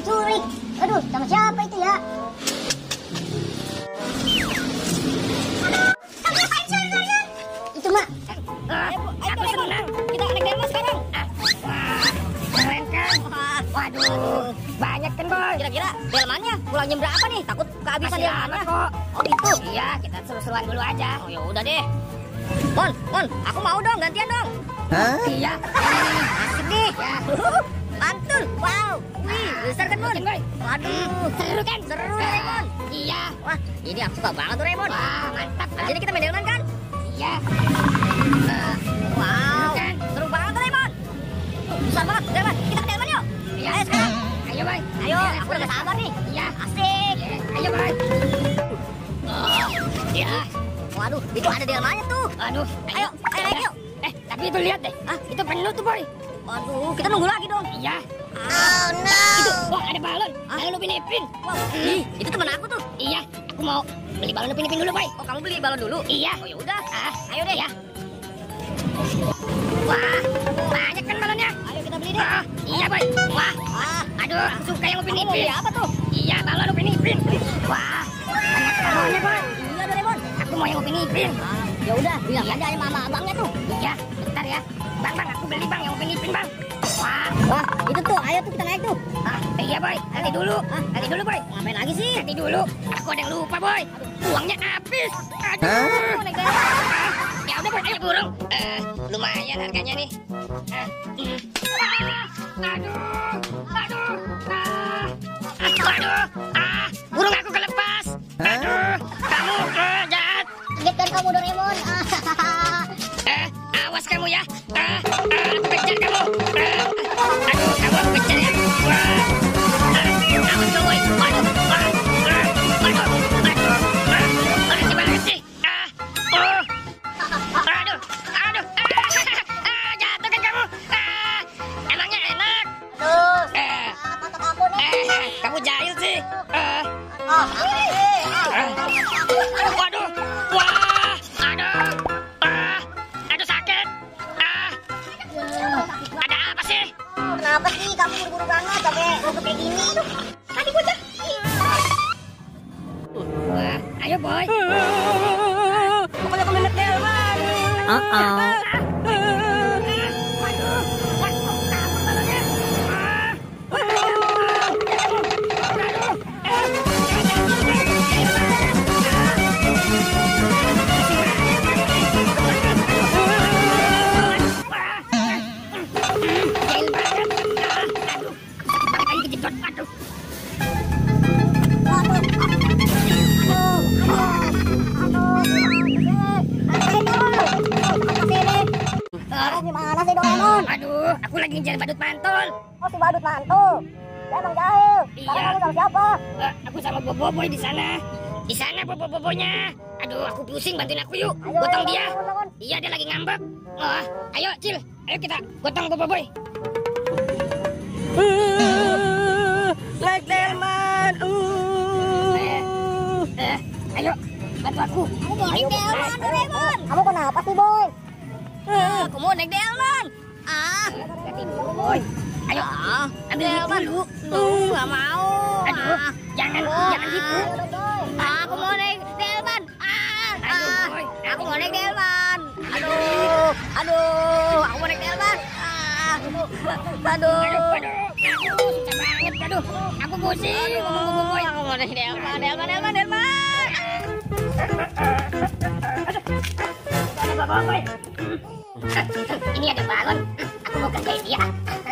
diculik. Aduh, sama siapa itu ya? Kamu ngapain sih kalian? Itu mah. Aku senang. Kita naik delman sekarang. Keren kan? Waduh, banyak kan boy. Kira-kira delmannya pulangnya berapa nih? Takut kehabisan delmannya kok. Oh itu? Iya, kita seru-seruan dulu aja. Oh ya udah deh. Mon, aku mau dong, gantian dong. Hah? Iya. Asik nih. Ya. Mantul. Wow. Wih, besar kan Mon? Waduh, seru kan? Seru Doraemon. Iya. Wah, ini aku suka banget Doraemon. Wah, mantap. Jadi kita main delman kan? Iya. Wow, seru banget Doraemon. Besar banget delman. Kita ke delman yuk. Iya. Ayo sekarang. Ayo boy. Ayo, aku udah gak sabar nih. Iya. Asik. Ayo boy. Iya. Waduh, itu ada delmannya tuh. Aduh, ayo naik yuk. Tapi itu lihat deh. Ah, itu penuh tuh boy. Waduh, kita nunggu lagi dong. Iya. Oh no. Itu, wah ada balon. Balon Upin Ipin. Wow, itu teman aku tuh. Iya, aku mau beli balon Upin Ipin dulu boy. Oh, kamu beli balon dulu? Iya. Oh ya udah. Ayo deh ya. Wah, banyak kan balonnya. Ayo kita beli deh. Iya boy. Wah, aduh, aku suka yang Upin Ipin. Apa tuh? Iya, balon Upin Ipin. Wah, banyak balonnya boy. Iya Doraemon. Aku mau yang Upin Ipin. Ya udah, bilang aja sama abangnya tuh. Iya, bentar ya. Bang, aku beli bang yang Upin Ipin bang. Wah, itu tuh, ayo tuh kita naik tuh. Iya boy, nanti dulu. Nanti dulu boy. Ngapain lagi sih? Nanti dulu. Aku ada yang lupa boy. Uangnya habis. Aduh. Oh, naik delman. Ya udah boy, ayo burung. Lumayan harganya nih. Aduh. Burung aku kelepas. Aduh, kamu jahat. Kaget kan kamu Doraemon? Awas kamu ya. Aku kejar kamu. Aduh, kamu aku kejar ya. Awas kamu. Waduh. Makasih banget sih. Aduh. Jatuh kan kamu. Emangnya enak? Aduh, mantap aku nih. Kamu jahil sih. Waduh. Wah. Aduh sakit. Ada apa sih? Kenapa sih kamu buru-buru banget sampai nusuk kayak gini? Tadi bocah. Wah, ayo boy. Pokoknya aku naik delman. Gimana sih Doraemon? Aduh, aku lagi ngejar badut mantul. Oh si badut mantul. Dia emang jahil. Sekarang kamu sama siapa? Aku sama Boboiboy di sana. Di sana Boboiboynya. Aduh, aku pusing, bantuin aku yuk. Ayo, Gotong ayo, dia. bangun. Iya, dia lagi ngambek. Ayo, Cil. Ayo kita gotong Boboiboy. Naik delman. Ayo, bantu aku. Aku mau naik delman Doraemon. Kamu kenapa sih boy? Aku mau naik delman. Ganti dulu, Boy. Ayo, ambil delman dulu. Nggak mau. Aduh, jangan gitu. Aku mau naik delman. Aduh, Boy. Aku mau naik delman. Aduh, aku mau naik delman. Aduh, Susah banget. Aduh, aku pusing ngomong Boboiboy. aku mau naik delman. Ada Boboiboy. Ini ada balon. Aku mau kerjain dia.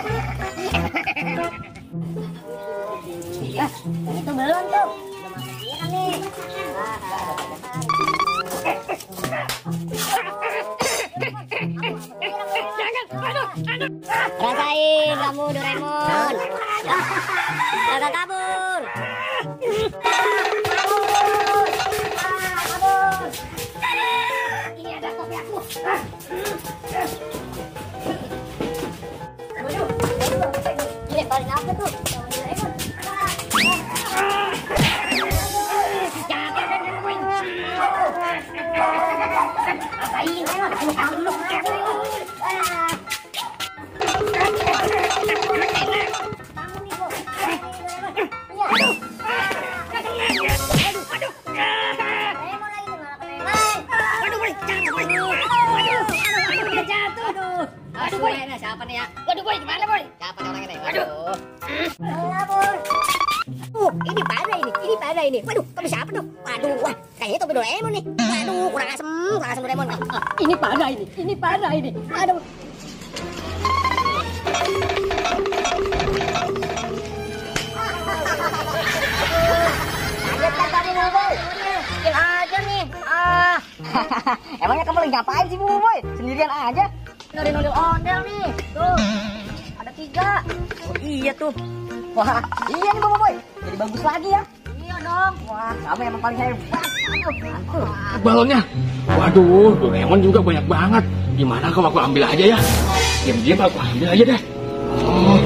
Iya, itu belum tuh. Iya nih. Jangan, aduh. Rasain kamu Doraemon. Jangan kabur. Ini ada kopi aku. Ini paling apa tuh? Doraemon. ini parah ini. Waduh, topi siapa tuh? Waduh, wah, kayaknya topi Doraemon nih. Waduh, kurang asem Doraemon. Ini parah ini. Aduh. Kaget kan tadi Boboiboy? Bikin aja nih. Emangnya kamu lagi ngapain sih Boboiboy? Sendirian aja? Nodel ondel nih. Tuh, ada 3. Oh iya tuh. Wah, iya nih Boboiboy. Jadi bagus lagi ya. Iya dong. Wah, kamu emang paling hebat. Mantul. Balonnya. Waduh, Doraemon juga banyak banget. Gimana kalau aku ambil aja ya? Diam-diam aku ambil aja deh. Oh.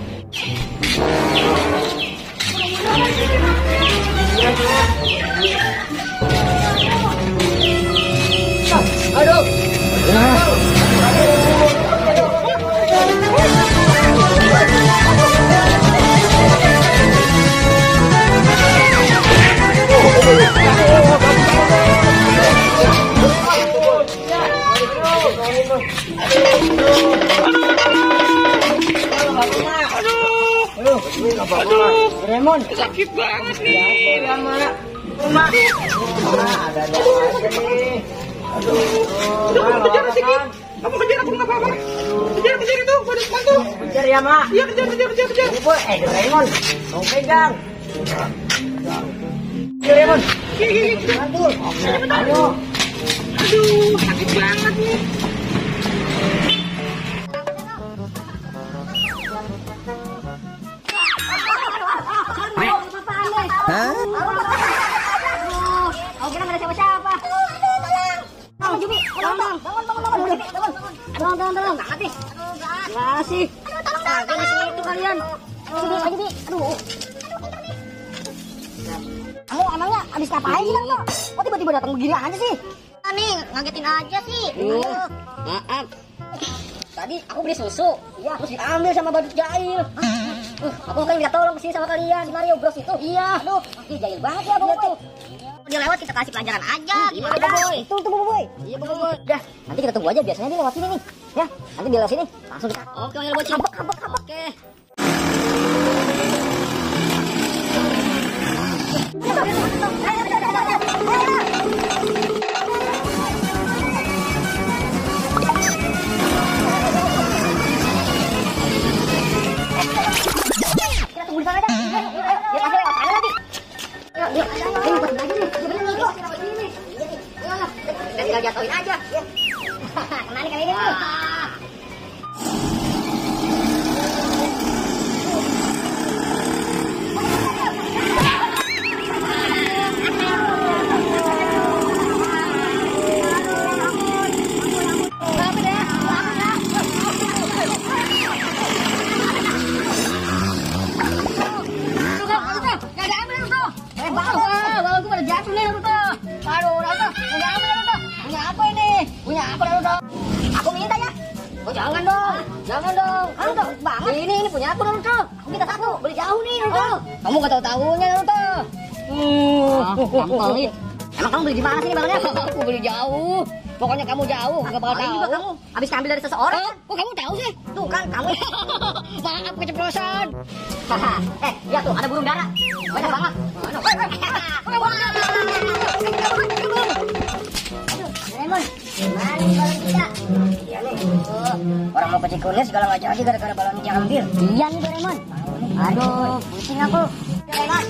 Aduh. Doraemon, sakit banget nih. Mama, ada aja nih. Aduh, kejar sini. Kamu kejar aku nggak apa-apa. Kejar itu, bantu. Kejar ya, Mak. Iya, kejar. Doraemon, mau pegang. Doraemon. Aduh, sakit banget nih. Hah? Aku kira nggak ada siapa-siapa. Bangun, Jubi. Bangun. Tolong. Nggak mati. Nggak sih. Tolong. Di situ kalian. Jubi. Aduh. Kamu emangnya habis ngapain sih, Kak? Kok tiba-tiba datang begini aja sih? Nih, ngagetin aja sih. Maaf. Tadi aku beli susu. Iya, terus diambil sama badut jahil. Aku kan minta tolong kesini sama kalian di Mario Bros itu. Iya. Aduh, jahil banget ya Boboiboy. Dia lewat kita kasih pelajaran aja. Gimana Boboiboy? Itu Boboiboy. Iya Boboiboy. Udah, nanti kita tunggu aja. Biasanya dia lewat sini nih. Ya, nanti dia lewat sini. Langsung kita. Oke, bocil. Habak. Oke. Kita tunggu di sana aja. Dia pasti lewat sana nanti. Yuk. Ini buat aja nih. Dia bener nih. Kita tinggal jatuhin aja. Kemana kali ini nih? Aku minta ya. Oh jangan dong. Aduh, banget. Ini punya aku Naruto. Aku minta satu. Beli jauh nih Naruto. Kamu gak tahu-tahunya Naruto. Kamu kali. Emang kamu beli di mana sih ini balonnya? Aku beli jauh. Pokoknya kamu jauh, gak bakal tahu. Juga kamu habis ngambil dari seseorang. Kok kamu tahu sih? Tuh kan kamu. Maaf keceplosan. Lihat tuh ada burung dara. Banyak banget. Doraemon, gimana nih balon kita? Iya nih. Orang mau pecik kulit segala nggak jadi gara-gara balon diambil. Iya nih Doraemon. Aduh, pusing aku. Doraemon.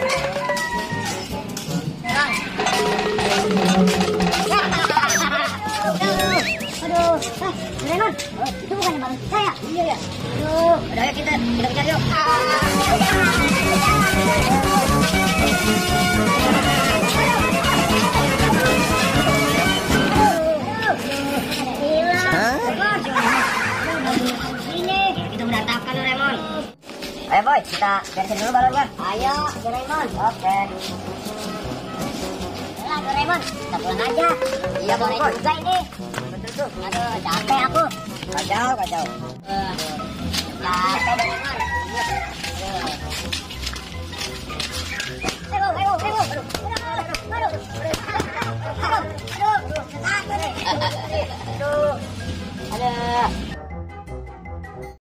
Aduh, Doraemon, itu bukannya balon kita ya? Iya ya. Aduh, udah ya kita kejar yuk. Ayo boy, kita beresin dulu balonnya. Ayo Doraemon. Oke. Ayolah Doraemon, kita pulang aja. Iya boy juga ini. Betul tuh. Aduh, capek aku. Kacau. Capek Doraemon.